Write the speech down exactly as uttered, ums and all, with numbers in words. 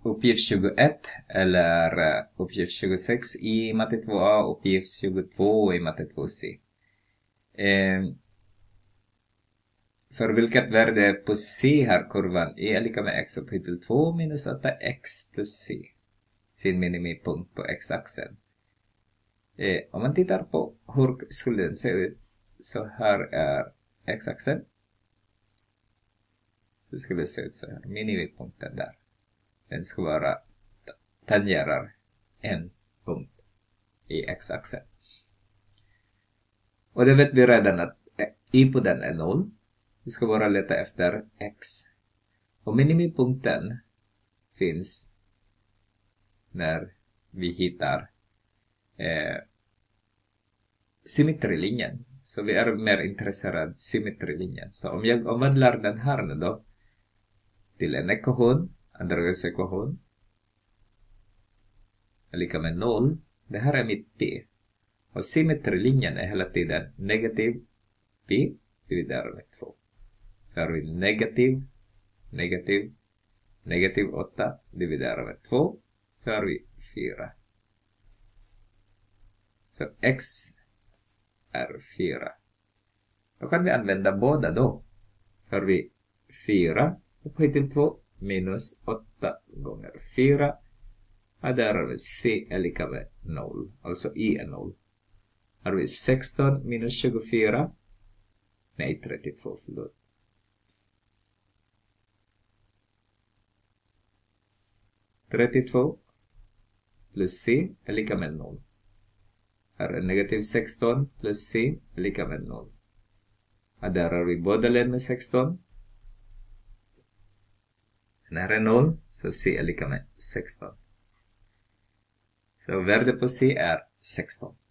uppgift tjugoett eller uppgift tjugosex i matte två A, uppgift tjugotvå i matte två C. Eh, för vilket värde på C har kurvan E är lika med x upphöjt till två minus åtta x plus C. Sin minimipunkt på x-axeln. Eh, om man tittar på hur skulle den se ut, så här är x-axeln. Så skulle det se ut så här. Minimipunkten där. Den ska vara tangerar en punkt i x-axeln. Och det vet vi redan att y på den är noll. Vi ska bara leta efter x. Och minimipunkten finns när vi hittar eh, symmetrilinjen. Så vi är mer intresserade av symmetrilinjen. Så om jag omvandlar den här nu då till en ekvation, andra ekvation är lika med noll. Det här är mitt p. Och symmetrilinjen är hela tiden negativ p dividerat med två. Så har vi negativ, negativ, negativ åtta dividerat med två. Så har vi fyra. Så x är fyra. Då kan vi använda båda då. Så har vi fyra upphöjt till två minus åtta gånger fyra. Och där har vi c är lika med noll. Alltså i är noll. Har vi sexton minus tjugofyra. Nej, trettiotvå, förlåt. trettiotvå plus c är lika med noll. Här är negativ sexton plus c är lika med noll. Och där har vi båda led med sexton. När är noll, så c är lika med sexton. Så värdet på c är sexton.